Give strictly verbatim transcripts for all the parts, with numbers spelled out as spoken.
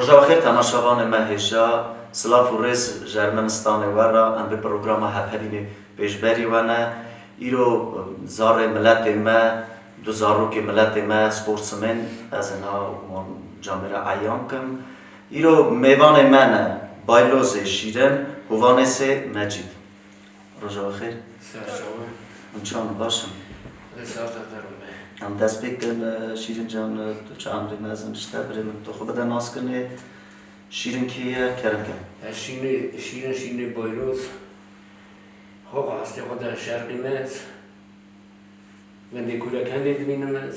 روزا خیر تماشاوان مهیجا سلاف و رز جرمنستان ورا ام به برنامه هپرینی پیشبری ونه ایرو زار ملت ما دو زارو که ملت ما سپورتسمن از اینا جامعه عیان کم ایرو میوان من بایلوز شیرن هوانس مجید روزا خیر سرشاوه اونچان باشم رسالت دارم هم دست بکن شیرین جان تو چند ری مزن شته بریم تو خوب بدن ناس کنی شیرین کیه کرم کن شیرین شیرین شیرین بایلوز خواه هستی خود شرقی مز من دیکولا کندی دبینم مز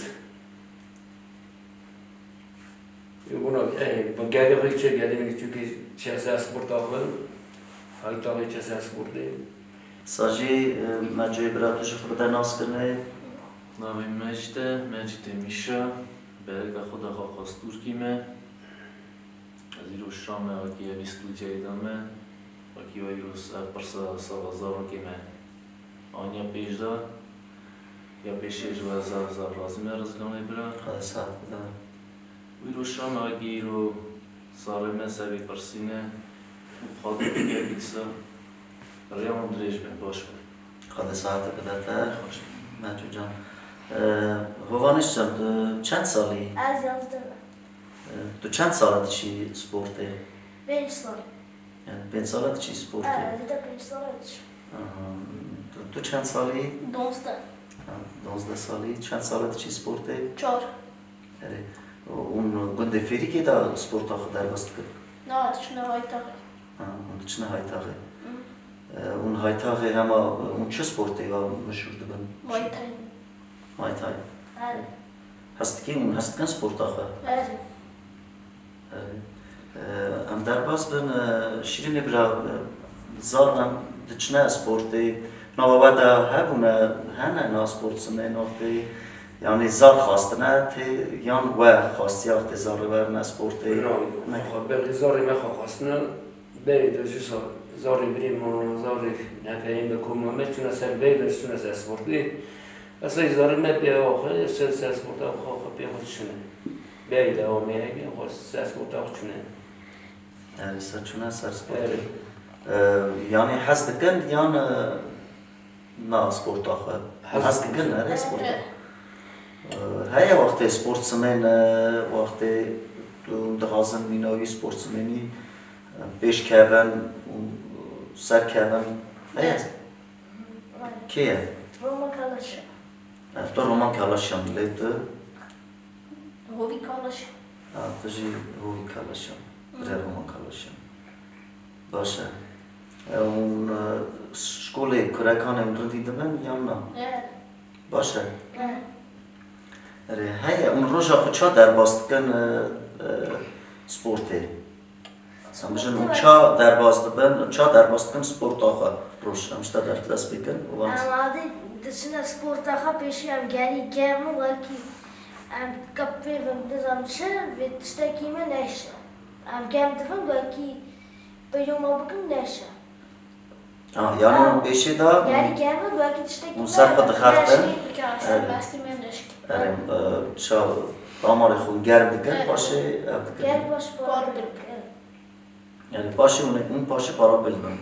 یکونا با گردی خواهی چه گردی منی چونکه چه اساس سپورت آخوان های تاقی چه اساس سپورتی ساجی مجوی براتوش خوب بدن ناس کنی نامی مجده مجده میشه برگه خدا خواست ترکیمه از این روز شامه وکی بیستو جایدامه وکی وی روز پرسا سوازارو که من آنیا پیش دا یا پیشش و زار زار رازمه رزگانه برا خدا ساعت بدن وی روز شامه وکی رو سارمه سوی پرسینه خواهد بگه بیکسا ریام دریش بین باش بین خدا ساعت بدن تا خوش مجوی جان هوانش جان تو چند سالی؟ از یازده تو چند سالت چی سپورته؟ پنج سال یعنی پنج سالت چی سپورته؟ آره دیده پنج سالش تو چند سالی؟ دوازده دوازده سالی چند سالت چی سپورته؟ چهار اره اون گنده فیری که دا سپورت آخو در بست کرد؟ نه تشنه های تاقی اون چنه های تاقه؟ اون های تاقه همه اون چه سپورته یا مشهور دبن؟ مای تایم مای تای آره هست که اون هست کن سپورت آخو؟ آره ام در باز بن شیرین برا زار ام دچنه سپورتی نوابا دا هبونه هنه نا سپورت سمه نوفتی یعنی زار خواسته نه تی یان و خواستی آفتی زار ور نه سپورتی نه خب بقی زاری مخواه خواستنه بری دوشی سال زاری بریم و زاری نفهیم بکن و مچونه سر بیلش چونه سر سپورتی اصلا زاری مبیا آخر سر سر سپورت آخر خب بیا خودشونه بری دوامی همی خود سر سپورت آخر چونه یعنی سر چونه سر سپورتی یعنی حس دکن یان نه سپورت آخو حس دکن نه سپورت هیا وقتی سپورت سمن وقتی دخازن میناوی سپورت سمنی پیش کردن سر کردن هیا کیه؟ روما کالش تو رومان کالاشم لید هوی کالش تجی هوی کالاشم بره رومان کالاشم باشه اون شکولی کرکانه اون دیده من یا نه؟ باشه اره هیا اون روزا خود چا در باست کن سپورتی سمجن اون چا در باست بن چا در باست کن سپورت آخر روش همشتا در دست بکن اماده دسنا سپورت آخر پیشی هم گری گرم وکی ام کپی و نظام شه و تشتکی من نشه ام گرم دفن وکی بیوم بکن نشه آه یعنی اون پیشی دا گری گرم وکی تشتکی اون سر خود خرده بستی من نشکی اره چا دامار خود گرم دکن باشه گرم باش بار بکن یعنی باشه اون باشه پارا بلدن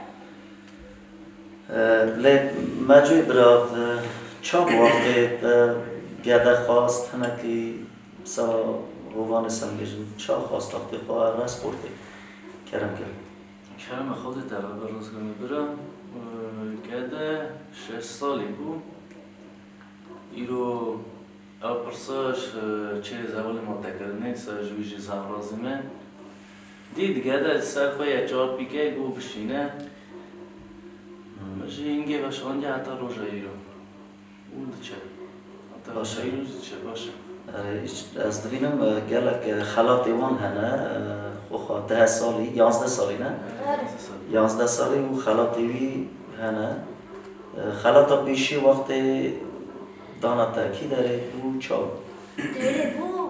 لی مجوی براد چا وقتی گرده خواست هنه که سا روان سنگیجن چا خواست وقتی خواه را سپورتی کرم کرد کرم خود در برنزگانه برم گده شش سالی بود ایرو پرساش چه زبال ما تکرنه سا جویجی زن رازمه دید گده سر خواه چهار پیکه گو بشینه باشه اینگه باشه آنجا حتی روژه ایرو اون چه حتی روژه ایرو چه باشه از دوینم گلک خلات ایوان هنه خواه ده سالی یازده سالی نه؟ یازده سالی و خلات ایوی هنه خلات پیشی وقتی دانا ترکی داره و چاو داره بو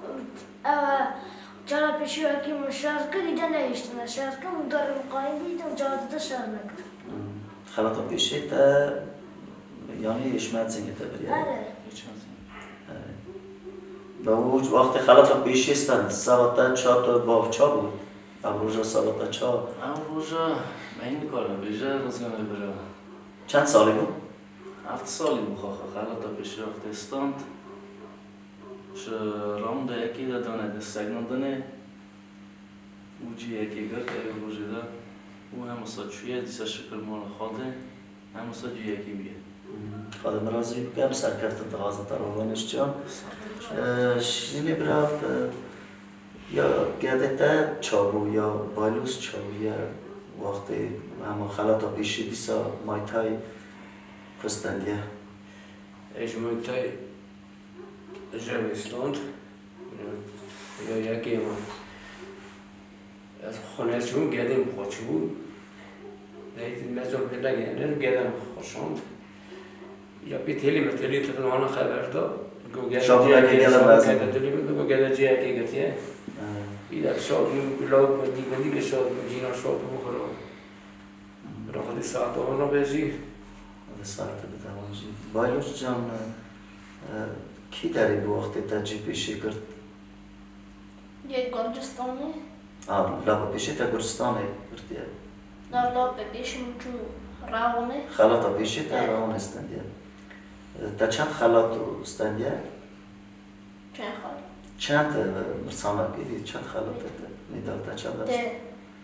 جانا پیشی وکی مشارک دیده نیشتن شارک من داره مقایم بیدم جاده ده شار نکن خلات پیشی تا یعنی اشمت زنگه تا بریه آره به اون وقت خلاط پیشیستند ساعت چهار با چهار بود امروز ساعت چهار امروز این کارم بیشتر روزگار برای چند سالی بود؟ هفت سالی بود خواهد خلاط پیش رفته استند ش رام ده یکی دادنه دستگان دانه اوجی یکی گرد ایو روزی ده او هم مساجویه دیسا شکر مال خواده هم مساجویه یکی بیه خادم رازی بگم سرکرت تقاضا تراوانش جان شیلی برا یا گرده تا چابو یا بالوس چابو یا وقتی همون خلاطا پیشی دیسا مایتای کستندیه ایش مایتای جویستاند یا یکی ما از خانه چون گردیم خوش بود دیتی مزار پیدا گردیم گردم خوشاند یا پیتیلی متلی تقریبا خبر داد شاب یکی گردم لازم گو گردم جی یکی گرتیه ایده شاب بلاگ بدی بدی که شاب جینا شاب بخورم برای خودی ساعت آن را بجی ساعت بتوانجی بالوس جان کی داری به وقتی تجی پیشی کرد؟ یک گرجستانی آه لابا پیشی تا گرجستانه کردیه نه لابا پیشی مچو راونه خلاطا پیشی تا راون استندیه تا چند خلاط استندیه؟ چند خال چند مرسامه بیدی چند خلاط میدال تا چند است؟ ده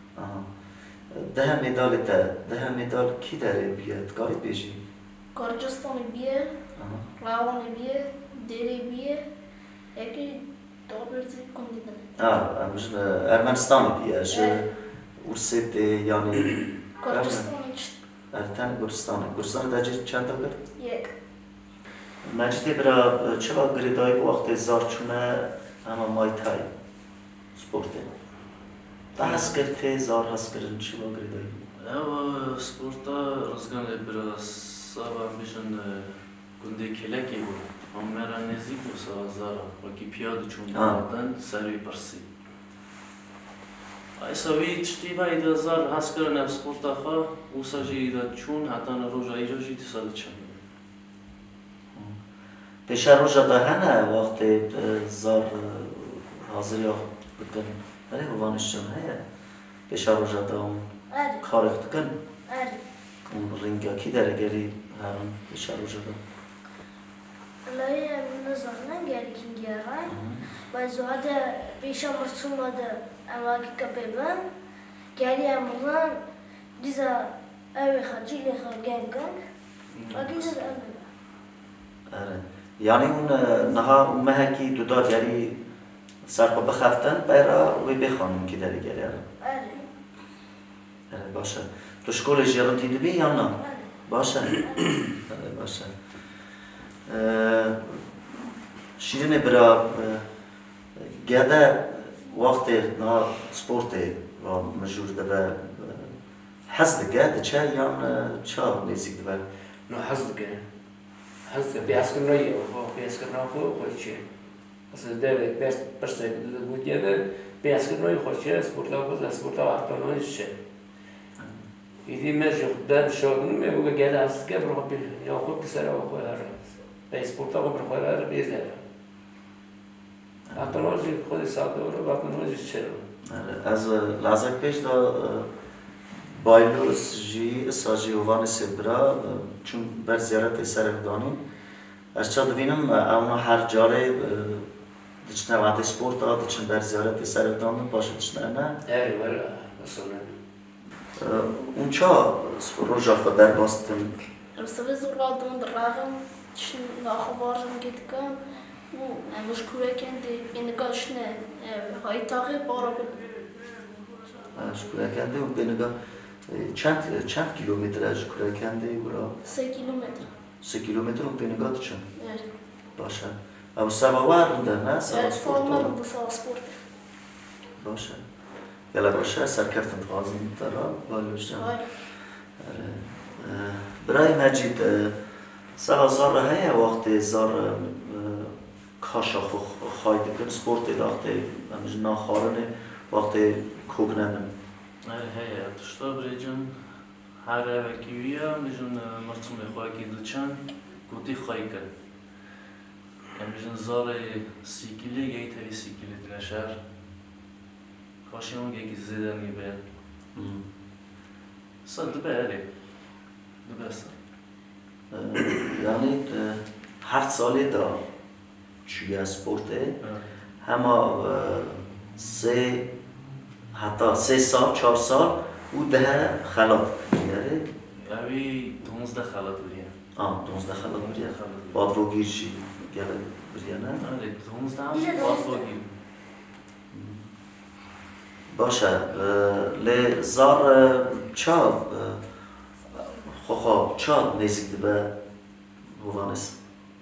ده میدال تا ده میدال کی داری بیاد گاری بیشی؟ گرجستانی بیه راونه بیه دری بیه یکی دابرزی کندیدن آه امروز ارمنستان بیه اش ارسید یعنی گرجستانی چت ارتن گرجستان گرجستان تجی چند تا کرد؟ یک مجید برا چرا گریدای به وقت زار چونه اما مایتای سپورته تا هست کرده زار هست کردن چرا گریدای؟ او سپورتا روزگار برای سابا بیشن گنده کلکی بود هم مرا نزدیک بود سازارا وکی پیاده چون دادن سروی پرسی ایساوی چتی با ایده زار هست کردن سپورتا خواه او ساجی ایده چون حتی نروج ایجا جیتی ساده چند پیشه روژا ده هنه وقتی زار حاضر یا بکن ولی هوانش چون هیه پیشه روژا ده هم اری کار اختکن اری اون رنگا کی داره گری هرون پیشه روژا ده لای نزانن گری کنگیرن و زود پیش مرسوم ده اما که کپیبن گری امروزن دیزا اوی خاجی لیخا گم کن و دیزا اوی آره یعنی اون نها اون مهکی دو داد یعنی سرخو بخفتن برا وی بخوانم کی داری گری آره اری آره باشه تو شکل جیران دیدی بی یا نه؟ اری باشه آره باشه شیرین برا گده وقتی نا سپورت و مجور دبه حس دگه چه یا چه نیزیک دبه؟ نه حس دگه حس بیاس کن رایی و بیاس کن راه خو خوشی اصلا ده بیاس پرسه بود یه بیاس کن رایی خوشی سپورت ها بود سپورت ها وقتا نایشه ایدی مجور ده شادون میگه گده هست که برای بی یا خود بسره و خود هر به سپورت ها برای خود هر بیزه حتی نازی خود ساده رو وقتا نازی چرا از لحظه پیش دا بایلوس جی ساجی اوان سبرا چون بر زیارت سرگدانی از چه دوینم اونا هر جاره دچنه وقت سپورت ها دچن بر زیارت سرگدانی باشه دچنه نه اری ولی اصلا اون چا روژا خود در باستن رسوی زورادون دراغم چون ناخوارم گید کن و مشکوره کنده بینگاش نه های تاقی بارا بود شکره کنده و بینگاه چند چند کیلومتر از شکره کنده برا سه کیلومتر سه کیلومتر و بینگاه چون اری باشه او سوار رونده نه سوار سپورت فالمر ها بو سوا سپورت باشه یلا باشه سرکفتن خوازم ترا بالوش جان آره برای مجید سال زار هیا وقت زار کاشا خو خواهی دکن سپورت داخته همش ناخارنه وقت کوک نمن اره هیا تشتا بریجن هر اوکیویا میجون مرسوم خواهی که دوچن گوتی خواهی کن همیشه زار سیکلی یه تری سیکلی درشر کاشیون یکی زیدنی به صد بله درسته یعنی هفت سالی دا چی اسپورته همه سه حتی سه سال چهار سال او ده خلات بیاره اوی دونزده خلات بودیم آه دونزده خلات بیاره باد رو گیرشی بیاره بیاره نه؟ آره دونزده هم باد رو گیر باشه لی زار چا خواه چا نزیک به هوانست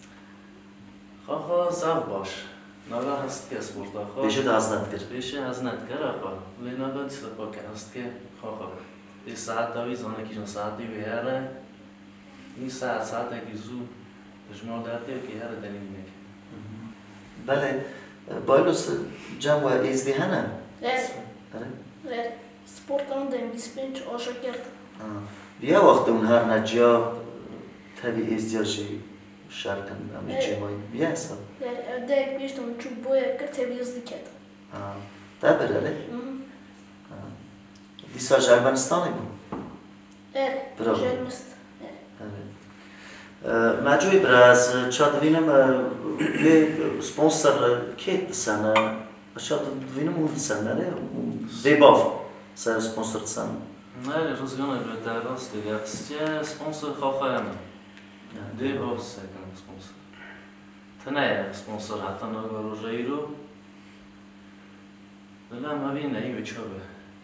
خواه زو باش نگاه هست که اسپورتا خواه بیشه ده از ند کرد بیشه از ند کرد خواه لی نگاه دیست با که هست که خواه خواه دی ساعت داوی زانه کشن ساعتی بیاره این ساعت ساعت اگه زو دجمال دارده که هره دنیم نکه بله بایلوس جمع و ایزدی هنه Evet. آره Evet. Sporttan da İspanyolca aşağı geldi. بیا وقت اون هر نجیا تبی ازدیاجی شرکن امی جمعی بیا اصلا Yani evde bir tane çubuğa kır temizlik et. ده بره دیسا جربنستانی بود Evet. Bravo. Jenmist. مجوی براز چا دوینم یه سپونسر کیت سنه چا دوینم اون سنه نه دیباف سر سپونسر سنه نه روزگانه به درست دیگه استیه سپونسر خواه همه دی باز سکن سپونسر تنه سپونسر حتی نگاه روژایی رو دلم همی نهی به چوبه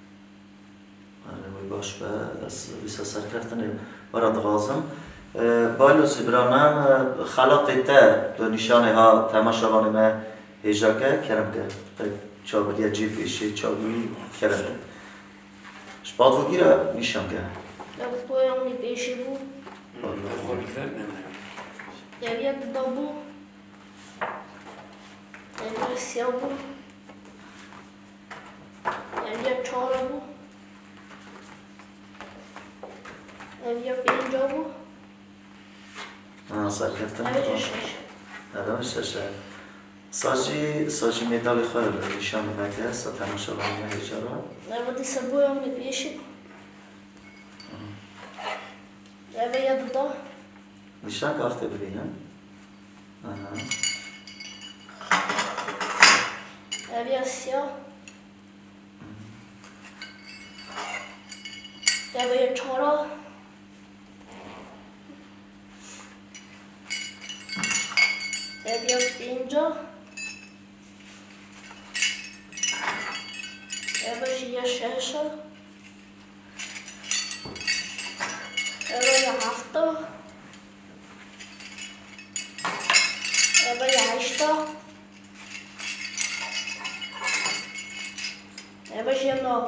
وی باش به از ویسا سرکرتنه براد غازم بایلوسی برانم خلاق تا دو نشانه ها تماشاوانه ما هیجا که کرم که چا بدیا جیب ایشی چا بوی کرم که شباد و گیره نشان که Evet bu önemli bir şey bu. خالیفه نمیدونم Devlet da bu. Devlet siyah bu. Devlet çağrı bu. Devlet birinci bu. آه سرکرتنه Evet şaş. آدم ششه ساجی ساجی مدال خیر نشان مکه است تماشاوانه هیجا را Evet ise bu önemli bir şey. Evet ya da نشان که وقتی ببینم آها devlet siyah. Devlet çağrı. Devlet birinci. Devlet yaşayışı. Devlet hafta. Devlet yaşta. Devlet yanı.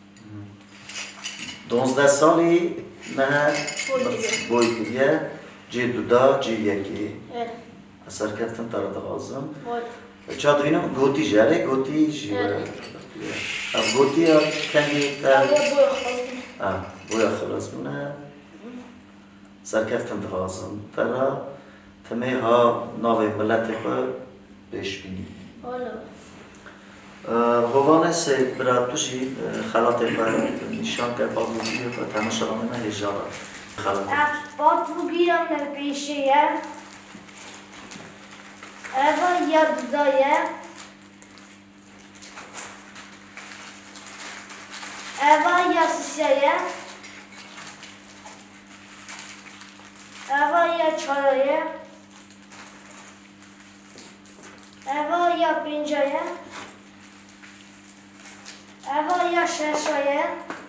دوازده سالی نه Boy بویدیه جی دودا جی یکی Evet. اثر کردم تارا دغازم Var. چاد وینم گوتی جاره گوتی جی اب گوتی ها کنی تر Devlet bu yakaladı. آه بویا خلاص بونه سر کردم دغازم تارا تمه ها ناوی ملت خو بیش بینی Hala. هوانه سه برای توشی خلاط پر نشان که بازوگی و تماشاوانه نه هجارا خلاط Bak bu giren bir şeye. Eva ya dudaya. Eva ya sisaya. Eva ya çaraya. Eva ya pincaya. Eva ya şaşaya.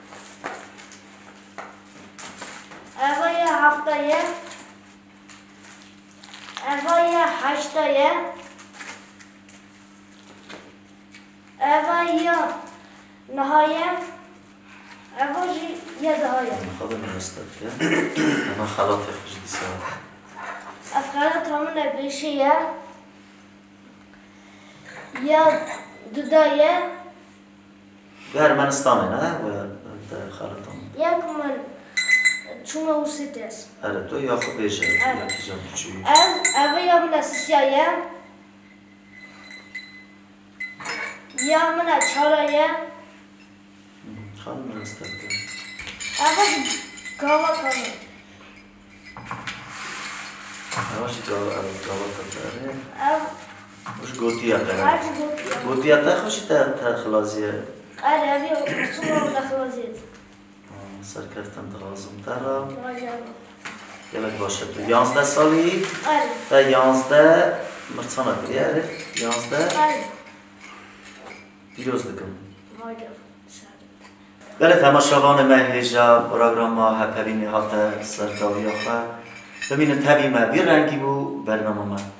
Eva ya haftaya. Eva ya haçtaya. Eva ya nihaya. Eva ya dahaya. خدا نمیستد که اما خلاط خوش دیسا Afgana tamına bir şeye. Ya dudaya. به ارمنستانه نه و در خلاطان Ya kuman çuna usites. اره تو یا خود بیشه یا کی جان چی Ev eve ya nasıya. یا من چارایه خانم راسته کن اول گاوا کنم هواشی گاوا کنه اول وش گوتیه کنه هرچی گوتیم گوتیه تا خوشی تا تا خلاصیه آره ابی اصول نخوازید سرکفتم درازم ترا ماجرا یلک باشه تو یازده سالی آره تا یازده مرسانه کری اره یازده آره دیروز دکم ماجرا بله تماشاوان مهیجا پروگرام ما هپوینی هات سرکاوی آخر ببینه تبی ما بی رنگی بو برنامه ما